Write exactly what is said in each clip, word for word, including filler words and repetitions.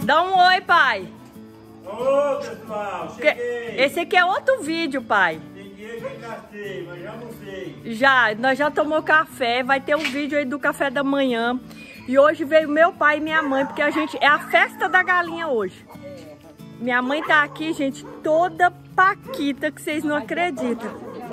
Dá um oi, pai. Ô, pessoal, cheguei. Esse aqui é outro vídeo, pai. Cheguei, já cacei, mas já almocei. Já, nós já tomamos café, vai ter um vídeo aí do café da manhã. E hoje veio meu pai e minha mãe, porque a gente, é a festa da galinha hoje. Minha mãe tá aqui, gente, toda paquita, que vocês não acreditam.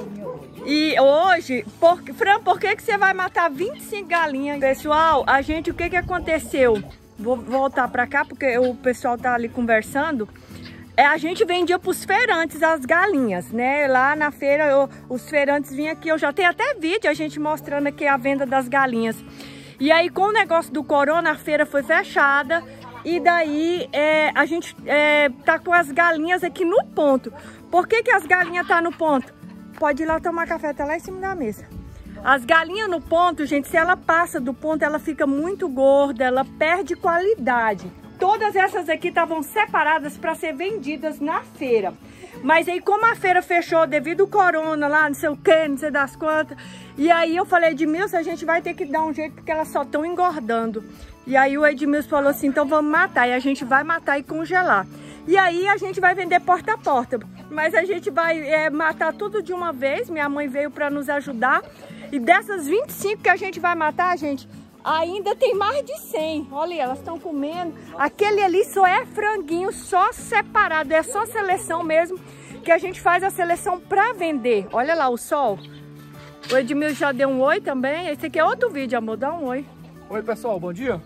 E hoje, por, Fran, por que que você vai matar vinte e cinco galinhas? Pessoal, a gente, o que que aconteceu? Vou voltar pra cá, porque o pessoal tá ali conversando. É, a gente vendia pros feirantes as galinhas, né? Lá na feira, eu, os feirantes vinham aqui, eu já tenho até vídeo a gente mostrando aqui a venda das galinhas. E aí, com o negócio do corona, a feira foi fechada. E daí, é, a gente é, tá com as galinhas aqui no ponto. Por que que as galinhas tá no ponto? Pode ir lá tomar café, tá lá em cima da mesa. As galinhas no ponto, gente, se ela passa do ponto, ela fica muito gorda, ela perde qualidade. Todas essas aqui estavam separadas para ser vendidas na feira. Mas aí, como a feira fechou devido ao corona lá, não sei o que, não sei das quantas. E aí eu falei, Edmilson, a gente vai ter que dar um jeito porque elas só estão engordando. E aí o Edmilson falou assim, então vamos matar. E a gente vai matar e congelar. E aí a gente vai vender porta a porta. Mas a gente vai é, matar tudo de uma vez. Minha mãe veio para nos ajudar. E dessas vinte e cinco que a gente vai matar, gente, ainda tem mais de cem. Olha, elas estão comendo. Aquele ali só é franguinho, só separado. É só seleção mesmo, que a gente faz a seleção para vender. Olha lá o sol. O Edmilson já deu um oi também. Esse aqui é outro vídeo, amor. Dá um oi. Oi, pessoal. Bom dia.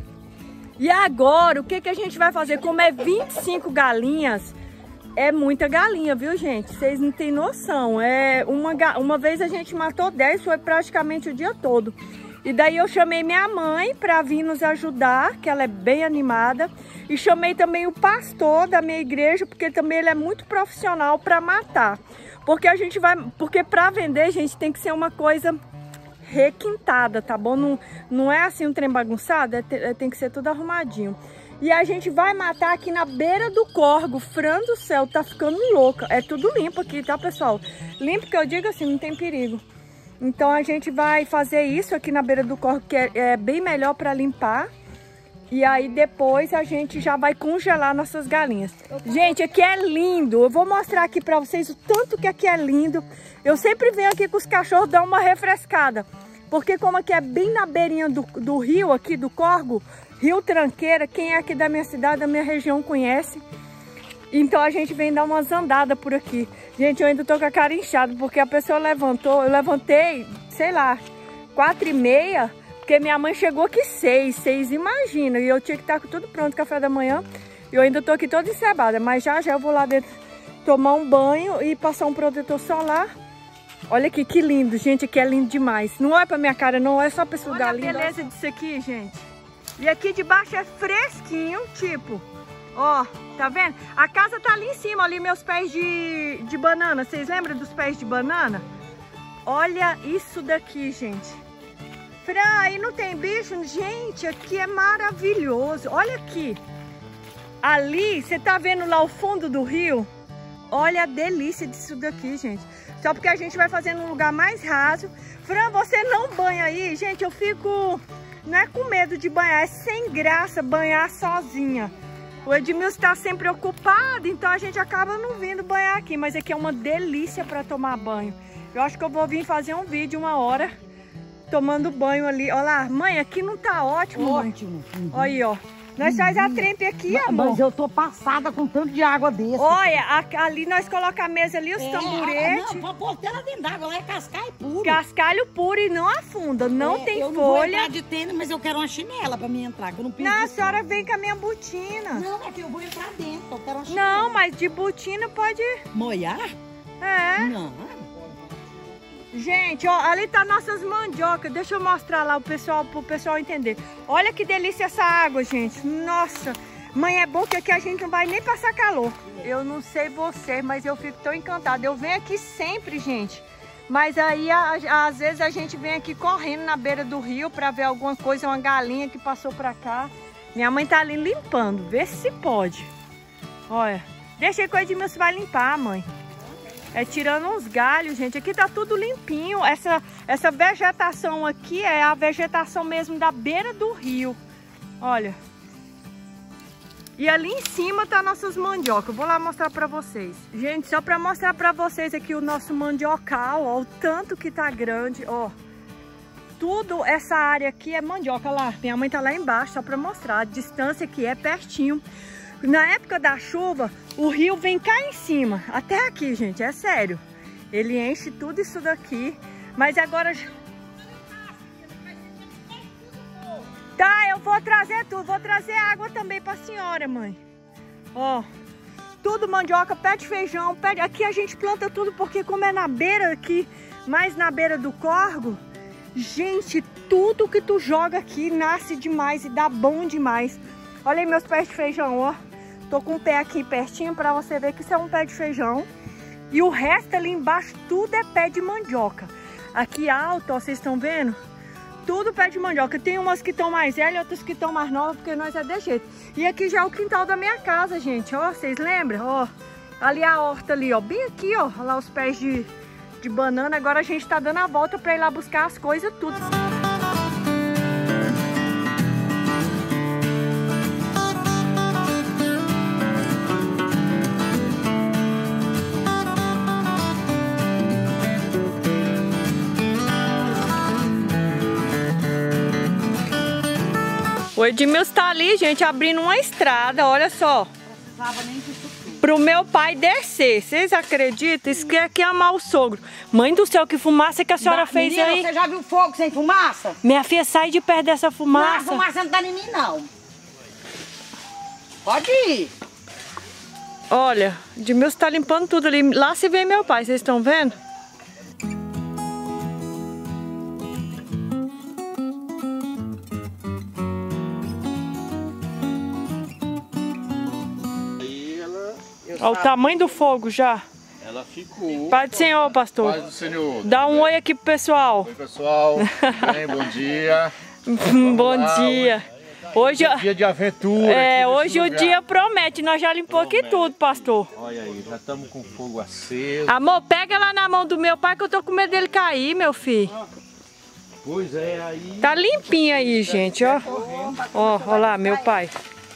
E agora, o que que a gente vai fazer? Como é vinte e cinco galinhas, é muita galinha, viu, gente? Vocês não têm noção. É uma, uma vez a gente matou dez, foi praticamente o dia todo. E daí eu chamei minha mãe para vir nos ajudar, que ela é bem animada. E chamei também o pastor da minha igreja, porque também ele é muito profissional para matar. Porque a gente vai, porque para vender, gente, tem que ser uma coisa requintada, tá bom? Não, não é assim um trem bagunçado, é, tem que ser tudo arrumadinho. E a gente vai matar aqui na beira do córrego. Fran do céu, tá ficando louca. É tudo limpo aqui, tá, pessoal? Limpo que eu digo assim, não tem perigo. Então a gente vai fazer isso aqui na beira do córrego, que é, é bem melhor para limpar. E aí depois a gente já vai congelar nossas galinhas. Gente, aqui é lindo. Eu vou mostrar aqui para vocês o tanto que aqui é lindo. Eu sempre venho aqui com os cachorros dar uma refrescada. Porque como aqui é bem na beirinha do, do rio, aqui do córrego, Rio Tranqueira, quem é aqui da minha cidade, da minha região conhece. Então a gente vem dar umas andadas por aqui. Gente, eu ainda tô com a cara inchada, porque a pessoa levantou, eu levantei, sei lá, quatro e meia, porque minha mãe chegou aqui seis, seis, imagina. E eu tinha que estar com tudo pronto, café da manhã. E eu ainda tô aqui toda encebada, mas já já eu vou lá dentro tomar um banho e passar um protetor solar. Olha aqui, que lindo, gente, aqui é lindo demais. Não olha pra minha cara, não, é só pra esse lugar lindo. Olha a beleza disso aqui, gente. E aqui de baixo é fresquinho, tipo, ó, tá vendo? A casa tá ali em cima, ali meus pés de, de banana. Vocês lembram dos pés de banana? Olha isso daqui, gente. Fran, aí não tem bicho? Gente, aqui é maravilhoso. Olha aqui. Ali, você tá vendo lá o fundo do rio? Olha a delícia disso daqui, gente. Só porque a gente vai fazer num lugar mais raso. Fran, você não banha aí? Gente, eu fico... Não é com medo de banhar, é sem graça banhar sozinha. O Edmilson está sempre ocupado, então a gente acaba não vindo banhar aqui. Mas aqui é uma delícia para tomar banho. Eu acho que eu vou vir fazer um vídeo uma hora tomando banho ali. Olha lá, mãe, aqui não tá ótimo, Ótimo. Uhum. Olha aí, ó. Nós faz a trempe aqui, mas, amor. Mas eu tô passada com tanto de água desse. Olha, a, ali nós colocamos a mesa ali, os é, tamburetes. Não, pode pôr ela dentro d'água, lá é cascalho puro. Cascalho puro e não afunda, não é, tem eu folha. Eu não vou entrar de tênis, mas eu quero uma chinela pra mim entrar, que eu não piso. Não, a senhora vem com a minha botina. Não, é que eu vou entrar dentro, eu quero uma chinela. Não, mas de botina pode... Molhar? É. Não. Gente, ó, ali tá nossas mandiocas. Deixa eu mostrar lá o pessoal, pro pessoal entender. Olha que delícia essa água, gente. Nossa, mãe, é bom que aqui a gente não vai nem passar calor. Eu não sei você, mas eu fico tão encantada. Eu venho aqui sempre, gente. Mas aí, a, a, às vezes, a gente vem aqui correndo na beira do rio pra ver alguma coisa, uma galinha que passou pra cá. Minha mãe tá ali limpando, vê se pode. Olha, deixa aí que o Edmilson vai limpar, mãe. É tirando uns galhos, gente. Aqui tá tudo limpinho. Essa, essa vegetação aqui é a vegetação mesmo da beira do rio. Olha. E ali em cima tá nossas mandioca. Eu vou lá mostrar pra vocês. Gente, só pra mostrar pra vocês aqui o nosso mandiocal, ó, o tanto que tá grande, ó. Tudo essa área aqui é mandioca lá. Minha mãe tá lá embaixo, só pra mostrar. A distância aqui é pertinho. Na época da chuva, o rio vem cá em cima. Até aqui, gente, é sério. Ele enche tudo isso daqui. Mas agora... Tá, eu vou trazer tudo. Vou trazer água também pra senhora, mãe. Ó, tudo mandioca, pé de feijão, pé de... Aqui a gente planta tudo porque como é na beira aqui, mais na beira do córrego... Gente, tudo que tu joga aqui nasce demais e dá bom demais. Olha aí meus pés de feijão, ó. Tô com o pé aqui pertinho pra você ver que isso é um pé de feijão. E o resto ali embaixo, tudo é pé de mandioca. Aqui alto, ó, vocês estão vendo? Tudo pé de mandioca. Tem umas que estão mais velhas, outras que estão mais novas, porque nós é desse jeito. E aqui já é o quintal da minha casa, gente, ó. Vocês lembram? Ó, ali a horta ali, ó. Bem aqui, ó. Olha lá os pés de... de banana. Agora a gente tá dando a volta pra ir lá buscar as coisas tudo. O Edmilson tá ali, gente, abrindo uma estrada, olha só. Pro meu pai descer, vocês acreditam? Isso que é que é amar o sogro. Mãe do céu, que fumaça que a senhora Ma, fez menina, aí? Você já viu fogo sem fumaça? Minha filha, sai de perto dessa fumaça. Não, a fumaça não tá em mim, não. Pode ir. Olha, Edmilson tá limpando tudo ali. Lá se vê meu pai, vocês estão vendo? Olha o tamanho do fogo já. Ela ficou. Pai do Senhor, pastor. Pai do Senhor. Dá um oi aqui pro pessoal. Oi, pessoal. Bem, bom dia. Bom lá, dia. Hoje, hoje é dia de aventura. É, hoje o dia promete. Nós já limpamos aqui tudo, pastor. Olha aí, já estamos com fogo aceso. Amor, pega lá na mão do meu pai que eu tô com medo dele cair, meu filho. Pois é, aí. Tá limpinho aí, gente, ó. Ó, ó lá, meu pai.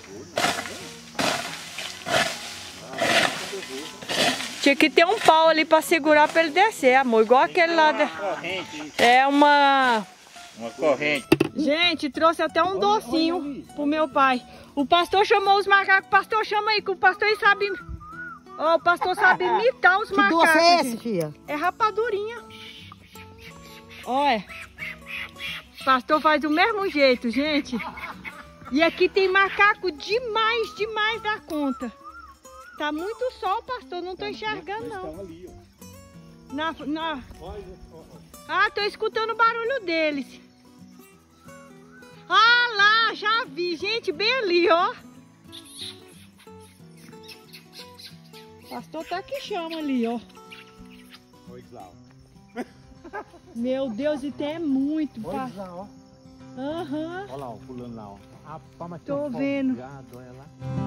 Tinha que ter um pau ali pra segurar pra ele descer, amor. Igual aquele lá. De... É uma... Uma corrente. Gente, trouxe até um docinho pro meu pai. O pastor chamou os macacos. O pastor chama aí, que o pastor sabe... Ó, o pastor sabe imitar os que macacos. Que doce é esse, gente. filha? É rapadurinha. Olha. O pastor faz do mesmo jeito, gente. E aqui tem macaco demais, demais da conta. Tá muito sol, pastor. Não tô enxergando, não. Na, na... Ah, tô escutando o barulho deles. Ah, lá, já vi. Gente, bem ali, ó. Pastor tá que chama ali, ó. Meu Deus, e tem muito, pastor. Aham. Uhum. Olha lá, ó, pulando lá, ó. Ah, palma aqui, tô ó, vendo. Folgado, olha lá.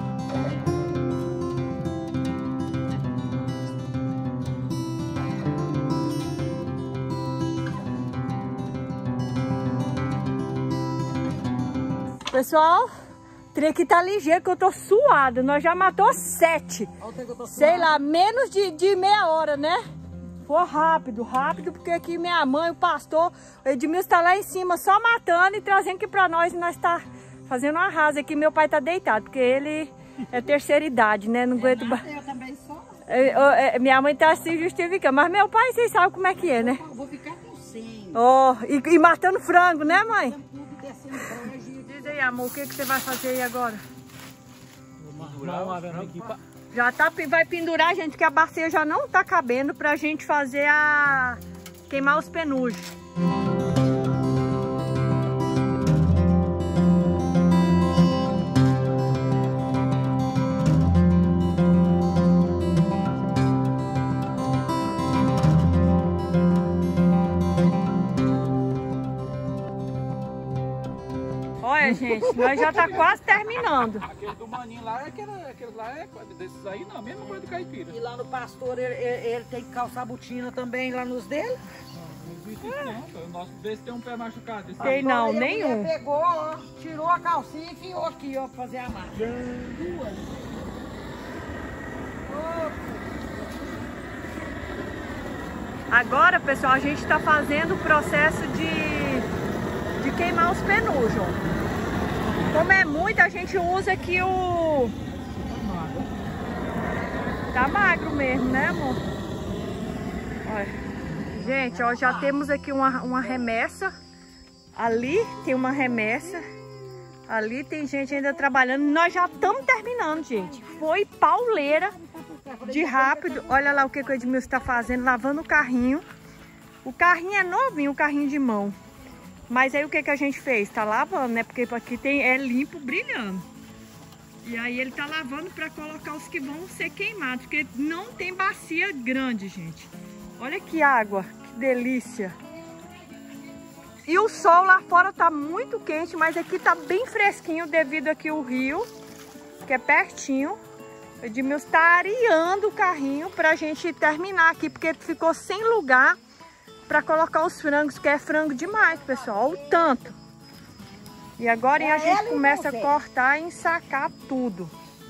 Pessoal, teria que estar ligeiro que eu tô suada. Nós já matou sete. Sei lá, menos de, de meia hora, né? Foi rápido, rápido, porque aqui minha mãe, o pastor, o Edmilson tá lá em cima só matando e trazendo aqui pra nós. E nós tá fazendo uma rasa aqui. Meu pai tá deitado, porque ele é terceira idade, né? Não aguento... Eu também sou. Minha mãe tá se justificando, mas meu pai, vocês sabem como é que é, né? Eu vou ficar com cem. Ó, oh, e, e matando frango, né, mãe? Diz aí, amor, o que, que você vai fazer aí agora? Já tá, vai pendurar, gente, que a bacia já não tá cabendo pra gente fazer a... queimar os penujos. Olha, gente, nós já tá quase terminando. Aquele do maninho lá, aquele, aquele lá é desses aí não, a mesma coisa do caipira. E lá no pastor, ele, ele, ele tem que calçar botina também lá nos dele. Não existe isso não. O nosso desse tem um pé machucado. Esse Tem não, nenhum. Pegou, ó, tirou a calcinha e enfiou aqui, ó, pra fazer a marca. Duas. Agora, pessoal, a gente tá fazendo o processo de, de queimar os penujos. Como é muito, a gente usa aqui o... Tá magro mesmo, né, amor? Olha. Gente, ó, já temos aqui uma, uma remessa. Ali tem uma remessa. Ali tem gente ainda trabalhando. Nós já estamos terminando, gente. Foi pauleira de rápido. Olha lá o que, que o Edmilson está fazendo, lavando o carrinho. O carrinho é novinho, o carrinho de mão. Mas aí o que, que a gente fez? Tá lavando, né? Porque aqui tem, é limpo, brilhando. E aí ele tá lavando para colocar os que vão ser queimados. Porque não tem bacia grande, gente. Olha que água, que delícia. E o sol lá fora tá muito quente, mas aqui tá bem fresquinho devido aqui ao rio, que é pertinho. O Edmilson tá areando o carrinho pra gente terminar aqui, porque ficou sem lugar pra colocar os frangos, que é frango demais, pessoal. Olha o tanto. E agora a gente começa a cortar e ensacar tudo.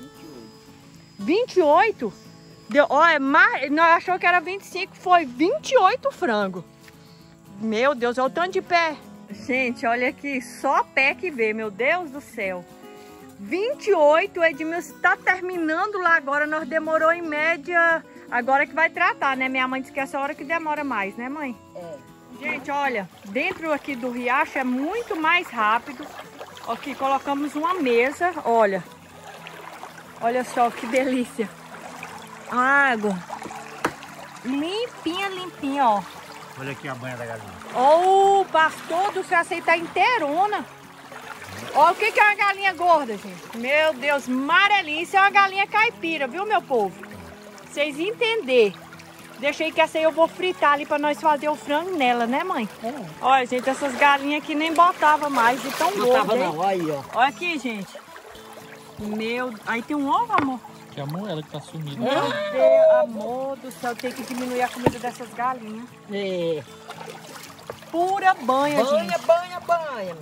vinte e oito? Deu, ó, é mais, nós achou que era vinte e cinco, foi vinte e oito frango. Meu Deus, olha o tanto de pé. Gente, olha aqui, só pé que vê, meu Deus do céu. vinte e oito, o Edmilson tá terminando lá agora, nós demorou em média, agora que vai tratar, né? Minha mãe disse que essa hora que demora mais, né, mãe? É. Gente, olha, dentro aqui do riacho é muito mais rápido. Aqui colocamos uma mesa, olha. Olha só que delícia. Água limpinha, limpinha, ó. Olha aqui a banha da galinha. Ó, o pastor do céu, essa aí tá inteirona. Ó, o que que é uma galinha gorda, gente? Meu Deus, amarelinha. Isso é uma galinha caipira, viu, meu povo? Vocês entenderem. Deixa aí que essa aí eu vou fritar ali pra nós fazer o frango nela, né, mãe? É. Olha, gente, essas galinhas aqui nem botava mais de tão gorda. Não tava não, olha aí, ó. Olha aqui, gente. Meu... Aí tem um ovo, amor? Que é a moela que tá sumida. Meu Deus, amor do céu, tem que diminuir a comida dessas galinhas. É. Pura banha, banha, gente. Banha, banha, banha.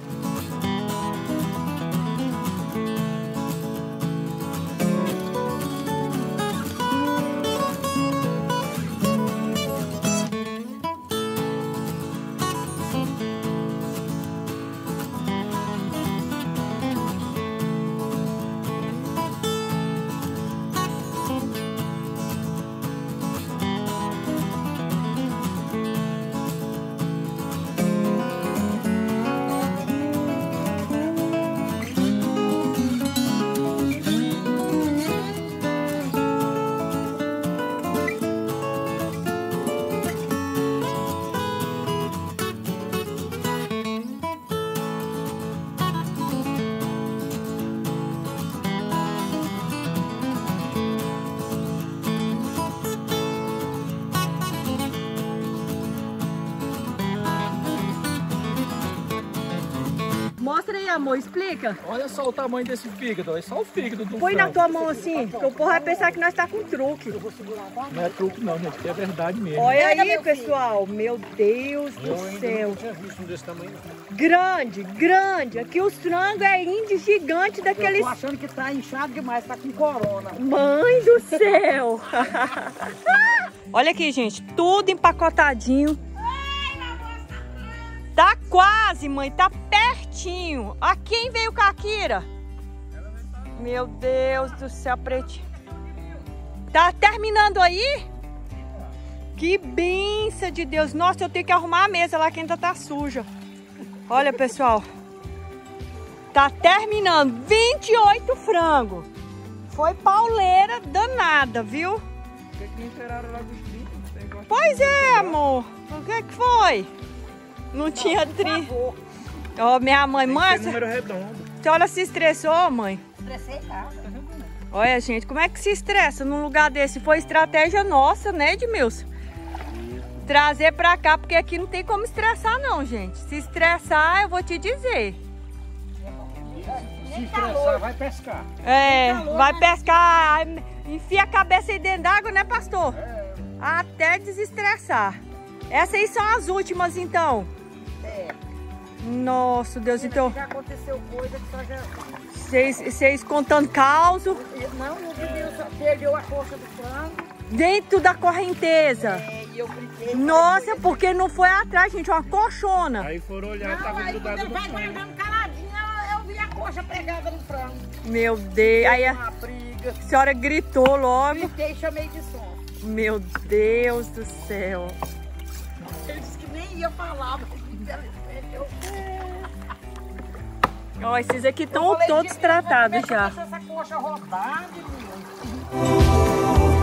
Mostra aí, amor, explica. Olha só o tamanho desse fígado, é só o fígado do Põe frango. na tua mão assim, que o povo vai pensar que nós tá com truque. Não é truque não, gente, é verdade mesmo. Olha aí, pessoal, meu Deus do céu. Não tinha visto um desse tamanho. Grande, grande. Aqui os frangos é índio gigante daqueles... Eu tô achando que tá inchado demais, tá com corona. Mãe do céu. Olha aqui, gente, tudo empacotadinho. Tá quase, mãe, tá pertinho. A quem veio Caquira? Meu Deus do céu, pretinho. Tá terminando aí? Que benção de Deus. Nossa, eu tenho que arrumar a mesa lá que ainda tá suja. Olha, pessoal. Tá terminando. vinte e oito frangos. Foi pauleira danada, viu? Por que que não inteiraram lá dos trinta? Pois é, amor. O que que foi? Não tinha trinta. Ó, oh, minha mãe, mãe. Tem número redondo. A senhora se estressou, mãe? Estressei nada. Olha, gente, como é que se estressa num lugar desse? Foi estratégia nossa, né, Edmilson? Trazer pra cá, porque aqui não tem como estressar, não, gente. Se estressar, eu vou te dizer. Se estressar, vai pescar. É, vai pescar, enfia a cabeça aí dentro d'água, né, pastor? Até desestressar. Essas aí são as últimas, então. É. Nossa, Deus, então... Já aconteceu coisa que só já... Vocês contando caos Não, o menino só perdeu a coxa do frango. dentro da correnteza. É, e eu brinquei. Nossa, porque não foi atrás, gente, uma colchona. Aí foram olhar, Não, tava aí quando grudado ele no vai frango. guardando caladinho, eu, eu vi a coxa pregada no frango. Meu Deus. Aí a Uma briga. senhora gritou logo. Gritei e chamei de som. Meu Deus do céu. Ele disse que nem ia falar, mas eu... Ó, esses aqui Eu estão falei, todos "Gente, tratados como é que já. deixa essa coxa rodar, menino?"